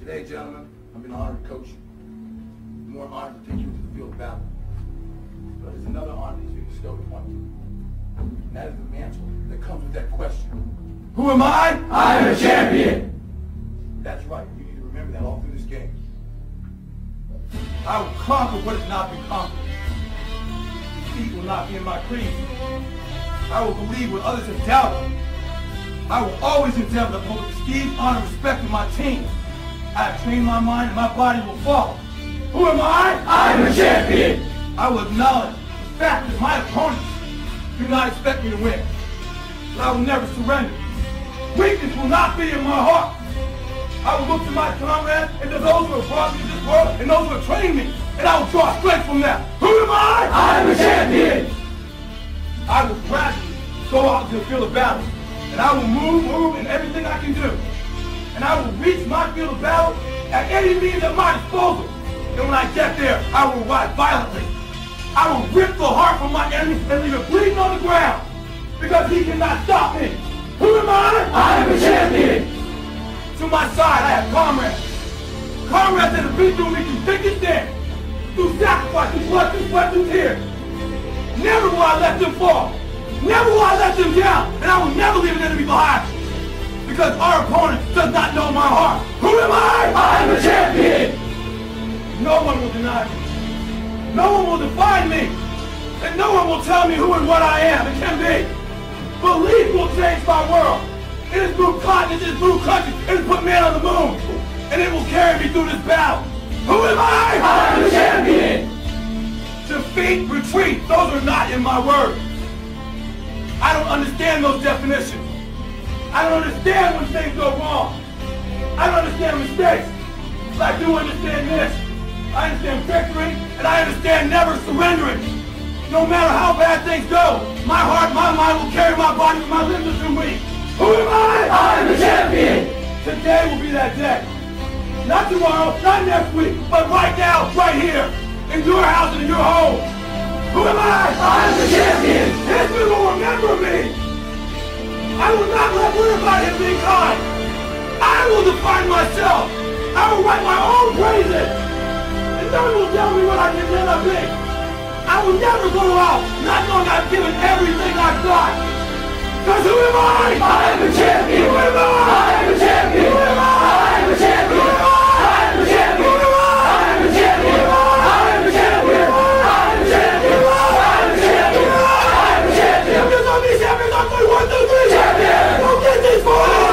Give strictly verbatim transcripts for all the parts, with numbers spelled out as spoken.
Today, gentlemen, I've been honored to coach you. More honored to take you to the field of battle. But there's another honor that's been bestowed upon you. And that is the mantle that comes with that question. Who am I? I am a champion! That's right. You need to remember that all through this game. I will conquer what has not been conquered. Defeat will not be in my creed. I will believe what others have doubted. I will always endeavor to uphold the prestige, honor, and respect of my team. I have trained my mind and my body will follow. Who am I? I am a champion! I will acknowledge the fact that my opponents do not expect me to win. But I will never surrender. Weakness will not be in my heart. I will look to my comrades and to those who have brought me to this world and those who have trained me, and I will draw strength from them. Who am I? I am a champion! I will gradually go out into the field of battle, and I will move, move in everything I can do. And I will reach my field of battle at any means at my disposal. And when I get there, I will ride violently. I will rip the heart from my enemy and leave it bleeding on the ground, because he cannot stop me. Who am I? I am a champion! To my side, I have comrades. Comrades that have been through me through thick and thin, through sacrifice, through blood, through sweat, through tears. Never will I let them fall. Never will I let them down. And I will never leave an enemy behind. Because our opponent does not know my heart. Who am I? I am a champion! No one will deny me. No one will define me. And no one will tell me who and what I am and can be. Belief will change my world. It has moved continents, it has moved countries, it has put man on the moon. And it will carry me through this battle. Who am I? I am a champion! Defeat, retreat, those are not in my words. I don't understand those definitions. I don't understand when things go wrong. I don't understand mistakes. But I do understand this. I understand victory, and I understand never surrendering. No matter how bad things go, my heart, my mind will carry my body when my limbs are too weak. Who am I? I am a champion! Today will be that day. Not tomorrow, not next week, but right now, right here, in your house and in your home. Who am I? I am a champion! History will remember me. I will not let everybody have been kind. I will define myself. I will write my own praises. And no one will tell me what I can never be. I will never go out not knowing I've given everything I've got. Because who am I? I am a champion! Who am I? I am a champion! Who am I? I am a champion! I am a champion! I am a champion! I am a champion! I am a champion! I am a champion! I am a champion! Champions on me, champions on me, one, two, three! Champion! Don't get this far!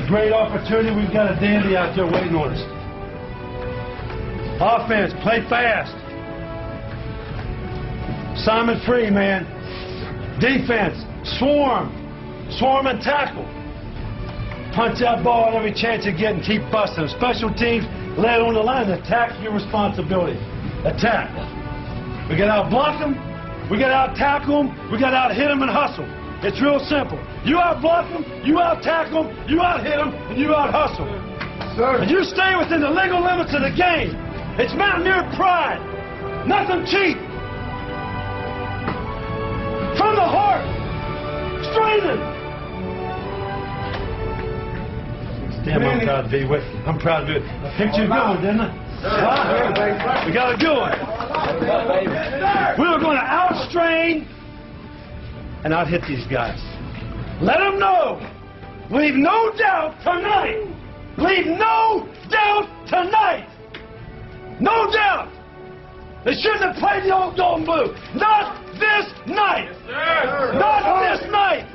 a great opportunity. We've got a dandy out there waiting on us. Offense, play fast. Simon free, man. Defense, swarm. Swarm and tackle. Punch that ball at every chance you get and keep busting. Special teams, lay it on the line. Attack your responsibility. Attack. We got to out-block them. We got to out-tackle them. We got to out-hit them and hustle. It's real simple. You out-block them, you out-tackle them, you out-hit them, and you out-hustle. Sir. And you stay within the legal limits of the game. It's Mountaineer pride. Nothing cheap. From the heart. Straining. Damn, I'm proud to be with you. I'm proud to be with you. I picked you a good one, didn't I? Huh? We got a good one. We were going to outstrain and out-hit these guys. Let them know. Leave no doubt tonight. Leave no doubt tonight. No doubt. They shouldn't have played the old gold and blue. Not this night. Yes, Not this night.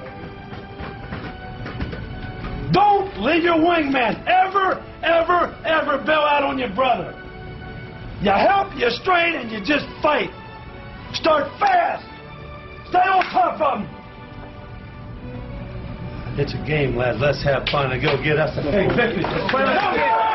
Don't leave your wingman ever, ever, ever bail out on your brother. You help, you strain, and you just fight. Start fast. Stay on top of them. It's a game, lads. Let's have fun and go get us a big victory.